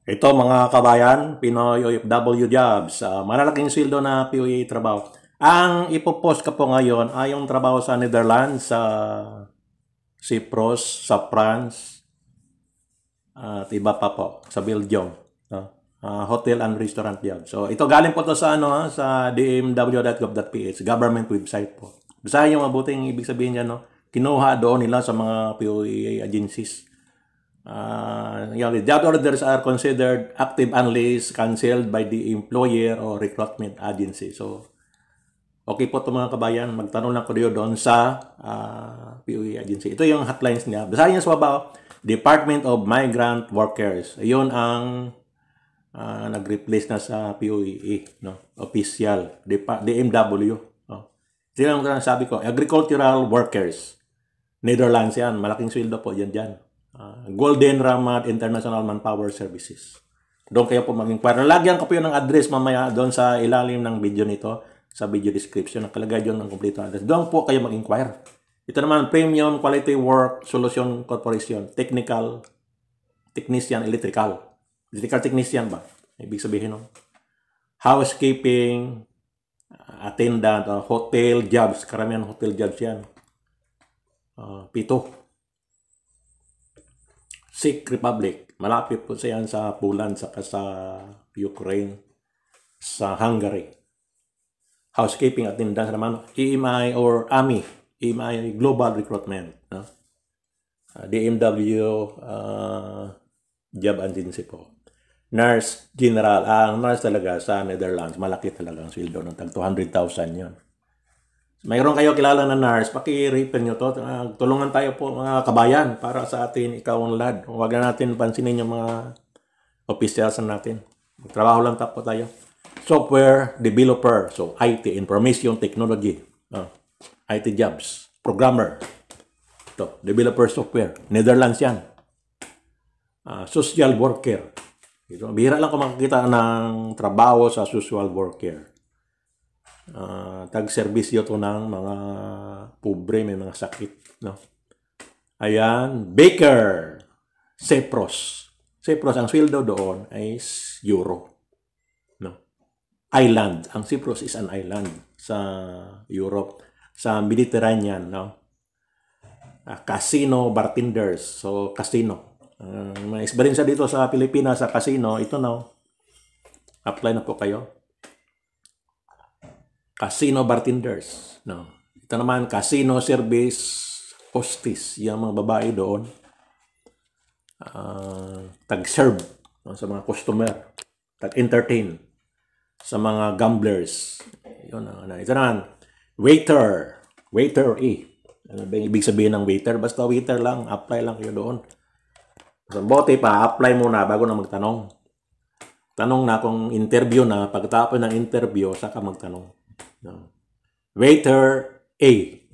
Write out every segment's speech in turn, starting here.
Ito mga kabayan, Pinoy OFW jobs, malalaking sweldo na POA trabaho. Ang ipopost ko po ngayon ay yung trabaho sa Netherlands, sa Cyprus, sa France, at iba pa po, sa Belgium. No? Hotel and restaurant job. So ito galing po to sa sa dmw.gov.ph, government website po. Basahin yung mabuting ibig sabihin niya, no? Kinuha doon nila sa mga POA agencies. The job orders are considered active unless canceled by the employer or recruitment agency. So, okay po ito mga kabayan. Magtanong lang ko doon sa POE agency. Ito yung hotlines niya. Basahin niya sa baba, Department of Migrant Workers. Ayun ang nag-replace na sa POE, no? Official, DMW. No? Ito yung sabi ko, agricultural workers. Netherlands yan. Malaking sweldo po dyan. Golden Ramad International Manpower Services. Doon kayo po mag-inquire. Lagyan ko po yun ng address mamaya doon sa ilalim ng video nito, sa video description. Nakalagay doon ng kompleto address. Doon po kayo mag-inquire. Ito naman, Premium Quality Work Solution Corporation. Technician, Electrical Technician ba? Ibig sabihin no? Housekeeping, attendant, hotel jobs. Karamihan hotel jobs yan. 7. Czech Republic. Malapit po siya sa Poland, saka sa Ukraine, sa Hungary. Housekeeping attendance naman, EMI or AMI, EMI Global Recruitment. No? DMW Job Agency po. Nurse General, ang nurse talaga sa Netherlands, malaki talaga ang sweldo ng tag 200,000 yun. Mayroon kayo kilala na nurse, paki-refer nyo to. Tulungan tayo po mga kabayan para sa atin ikaw ang lad. Huwag na natin pansinin yung mga officials natin. Magtrabaho lang tapo tayo. Software developer, so IT, Information Technology. IT jobs. Programmer. Ito, developer software. Netherlands yan. Social worker. Ito, bihira lang kung makikita ng trabaho sa social worker. Tag-serbisyo to ng mga pobre, may mga sakit, no? Ayan, Baker, Cyprus. Cyprus, ang sweldo doon ay euro, no? Island, ang Cyprus is an island sa Europe, sa Mediterranean, no? Casino bartenders, so casino. May experience dito sa Pilipinas sa casino, ito no. Apply na po kayo. Casino bartenders. No. Ito naman, casino service hostess. Yung mga babae doon. Tag-serve sa mga customer. Tag-entertain sa mga gamblers. Yun, ito naman, waiter. Waiter Ano ba yung ibig sabihin ng waiter? Basta waiter lang. Apply lang kayo doon. So, bote pa, apply muna bago na magtanong. Tanong na kung interview na. Pagkatapos ng interview, saka magtanong. No. Waiter A.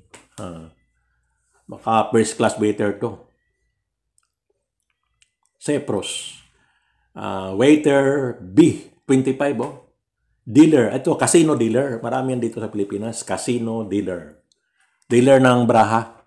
Baka first class waiter to. Cyprus. Waiter B. 25 oh. Dealer. Ito, casino dealer. Marami yan dito sa Pilipinas. Casino dealer. Dealer ng Braha.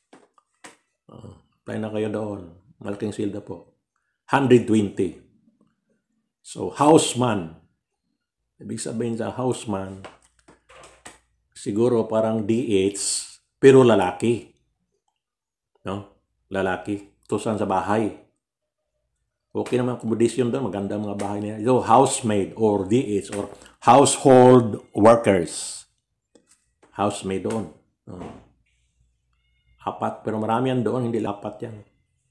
Apply na kayo doon. Malaking sweldo po. 120. So, houseman. Ibig sabihin sa houseman, siguro parang DH, pero lalaki. No? Lalaki. Tusan sa bahay. Okay naman accommodation doon. Maganda mga bahay niya. So, housemaid or DH or household workers. Housemaid doon. 4, pero marami yan doon. Hindi 4 yan.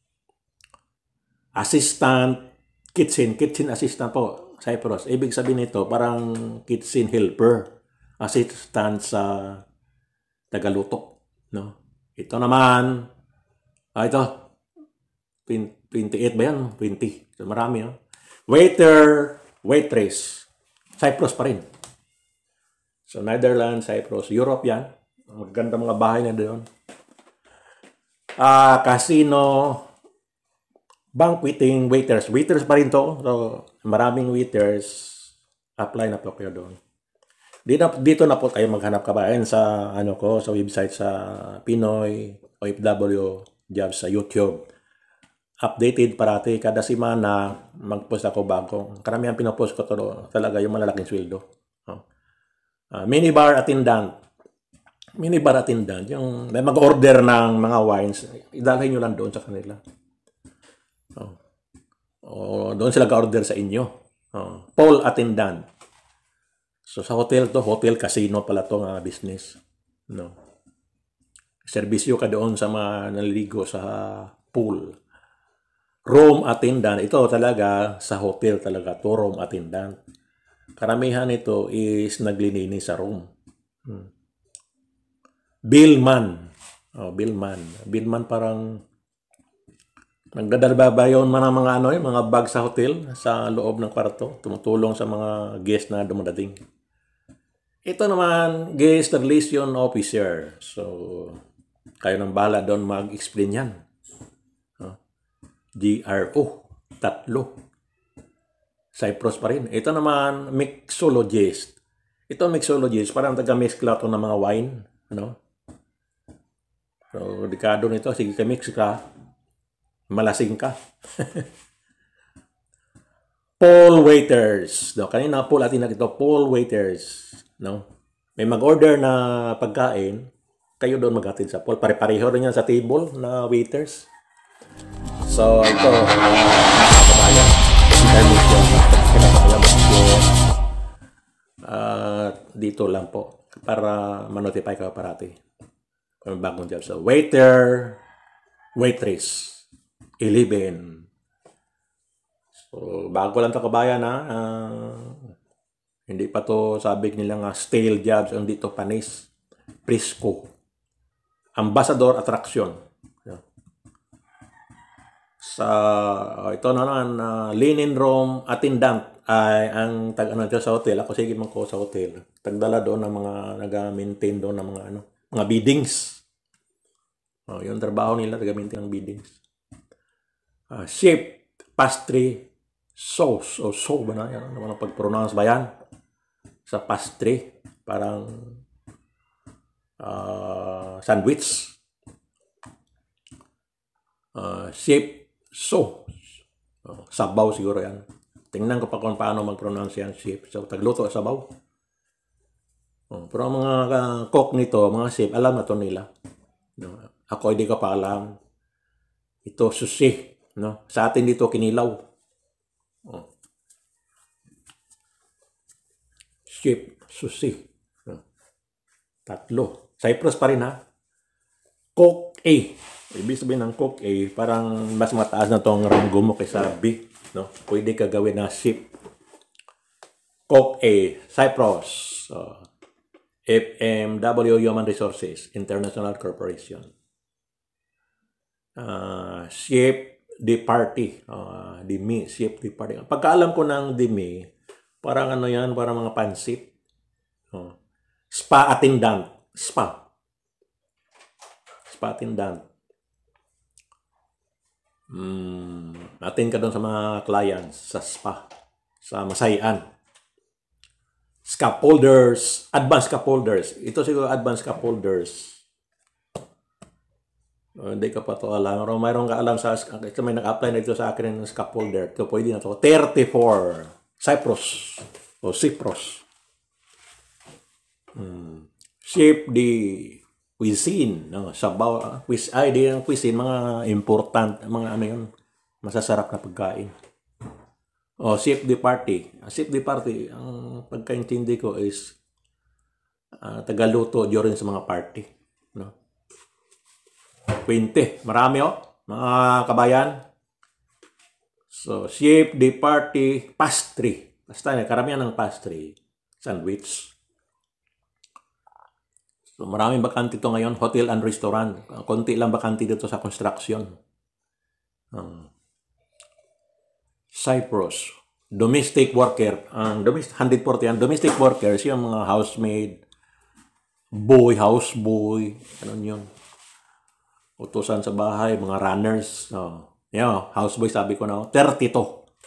Assistant, kitchen assistant po. Cyprus. Ibig sabihin nito, parang kitchen helper. Assistant sa tagaluto, no? Ito naman, ito, 28 ba yan? 20. So, marami, no? Waiter, waitress. Cyprus pa rin. So, Netherlands, Cyprus, Europe yan. Maganda mga bahay na doon. Casino, banqueting, waiters. Waiters pa rin to. So, maraming waiters. Apply na po kayo doon. Dito na po kayo maghanap kabayan sa sa website sa Pinoy OFW Jobs sa YouTube. updated parati. Kada semana, mag-post ako bagong. Karamihan pinopost ko to talaga yung malalaking sweldo. Minibar attendant. Minibar attendant, yung may mag-order ng mga wines, idalhin nyo lang doon sa kanila. Doon sila ka-order sa inyo. Pool attendant. So sa hotel to, hotel casino pala to nga business. No. Serbisyo ka doon sa mga naliligo sa pool. Room attendant, ito talaga sa hotel talaga to, room attendant. Karamihan ito is naglilinis sa room. Billman. Billman. Billman parang nagdadalbabayon man ang mga mga bag sa hotel sa loob ng kwarto, tumutulong sa mga guest na dumadating. Ito naman, guest relation officer. So, kayo nang bahala doon mag-explain yan. GRO, 3. Cyprus pa rin. Ito naman, mixologist. Ito mixologist, parang taga-mix to ng mga wine. So, dekado nito, sige ka-mix ka, malasing ka. Pool waiters. Kanina pool atin na ito, pool waiters. May mag-order na pagkain, kayo doon maghatid sa pool. Pare-pareho rin yan sa table na waiters. So, ito, kabayan. Dito lang po para ma-notify ka parati. Bagong job. So, waiter, waitress, 11. So, bago lang ito kabayan hindi pa to sabi nila nga stale jobs, hindi to panis. Prisco. Ambassador attraction. Sa ito naman, linen room attendant ay ang sa hotel. Ako sige man ko sa hotel. Tagdala doon ng mga nag-maintain doon ng mga biddings. Yung trabaho nila, taga-maintain ng biddings. Chef, pastry, sauce, o so ba na? Yan naman ang pag-pronounce ba yan? Sa pastry, parang sandwich. Chef, sabaw siguro yan. Tingnan ko pa kung paano mag-pronounce yan, chef. So, tagluto, sabaw. Pero ang mga cook nito, mga chef, alam na to nila. Ako hindi ko pa alam. Ito sushi, sa atin dito kinilaw. Chef, sushi. 3. Cyprus pa rin Cook A. Ibig sabihin ng cook A, parang mas mataas na tong ranggo mo kaysa B. Pwede ka gawin na chef. Cook A, Cyprus. FMW Human Resources International Corporation. Chef de party. Demi, chef de party. Pagkaalam ko ng demi, parang yan, parang mga pansit. Spa attendant. Spa attendant. Attend ka doon sa mga clients sa spa, sa Masayan. Scaffolders, advanced scaffolders. Ito siguro advanced scaffolders. Hindi ka pa to alam. Pero mayroon ka alam ito may nag-apply na ito sa akin ng scaffolder. Ito pwede na to. 34. Cyprus. O Cyprus. Chef de cuisine. Sabaw. Di ang cuisine. Mga important. Mga masasarap na pagkain. Chef de party. Chef de party, ang pagkaintindi ko is tagaluto during sa mga party. 20. Marami mga kabayan. So, chef de party, pastry. Basta karamihan ng pastry. Sandwich. So, maraming bakante ito ngayon. Hotel and restaurant. Konti lang bakante dito sa construction. Cyprus. Domestic worker. 140 yan. Domestic workers, yung mga housemaid, houseboy. Yun. Utusan sa bahay, mga runners. Houseboy, sabi ko 32.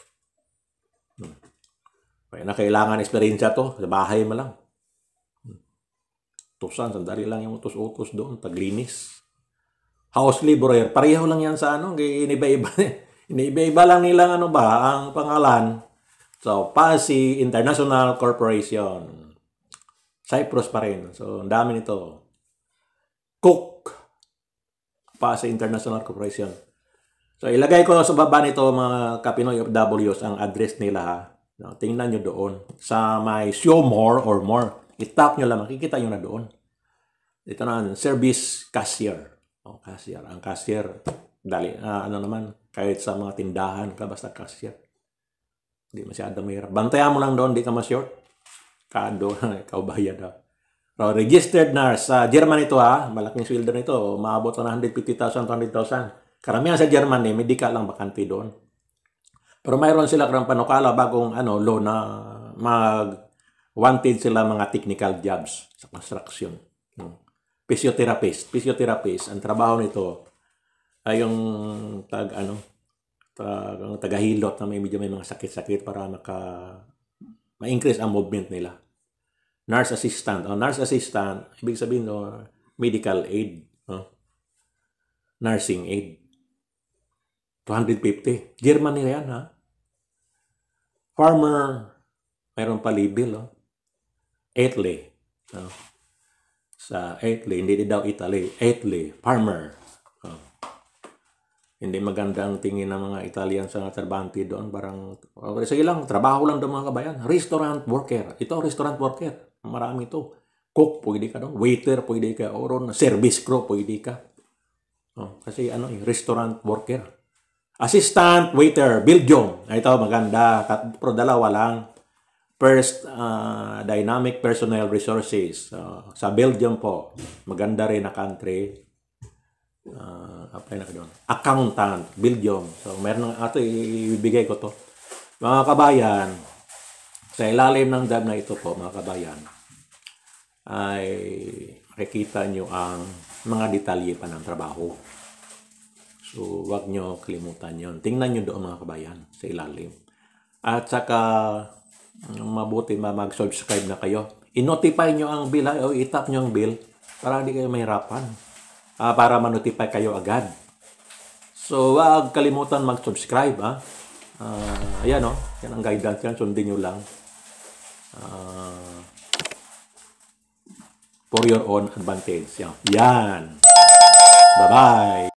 Na kailangan experience to. Sa bahay mo lang. Utusan, sandali lang yung utos-utos doon. Taglinis. house laborer. Pareho lang yan sa ano, iniba-iba. Iniba-iba lang nilang ano ba, ang pangalan. So, PASI International Corporation. Cyprus pa rin. So, ang dami nito. Cook. PASI International Corporation. So, ilagay ko sa baba nito mga Kapinoy OFWs ang address nila ha. No, tingnan nyo doon. Sa may show more or more. I-tap nyo lang. Makikita nyo na doon. Ito na, service cashier. Oh, cashier. Ang cashier, dali, ano naman, kahit sa mga tindahan ka, basta cashier. Hindi masyadong mahirap. Bantayan mo lang doon, di ka ma-short. Kado, ikaw bayad ha. So, registered nurse. Sa German ito ha, malaking sweldo nito. Maabot na 150,000, 200,000. Karamihan sa German medical lang bakante doon. Pero mayroon sila karang panukala bagong law na wanted sila mga technical jobs sa construction. Physiotherapist. Ang trabaho nito ay yung tagahilot na medyo may mga sakit-sakit para ma-increase ang movement nila. Nurse assistant. Nurse assistant, ibig sabihin medical aid. Nursing aid. 250. German nila yan ha. Farmer, mayroon pa label. Italy. Sa Italy, hindi daw Italy. Italy, farmer. Hindi maganda ang tingin ng mga Italian sa trabante doon. Parang, okay, sige lang, trabaho lang doon mga kabayan. Restaurant worker. Ito, restaurant worker. Marami ito. Cook, pwede ka doon. Waiter, pwede ka. Oron, service crew, pwede ka. Kasi restaurant worker. Assistant waiter, Belgium. Ito, maganda. Pero dalawa lang. First, Dynamic Personnel Resources. Sa Belgium po, maganda rin na country. Apply na ka doon. Accountant, Belgium. So, meron ito, ibibigay ko to. Mga kabayan, sa ilalim ng job na ito po, mga kabayan, ay makikita nyo ang mga detalye pa ng trabaho. So, wag nyo kalimutan yon. Tingnan nyo doon mga kabayan sa ilalim. At saka, mabuti mag-subscribe na kayo. I-notify nyo ang bill o i-tap nyo ang bill para hindi kayo mahirapan. Para ma-notify kayo agad. So, wag kalimutan mag-subscribe. Ayan yan ang guidance yan. Sundin nyo lang. For your own advantage. Yan. Bye-bye.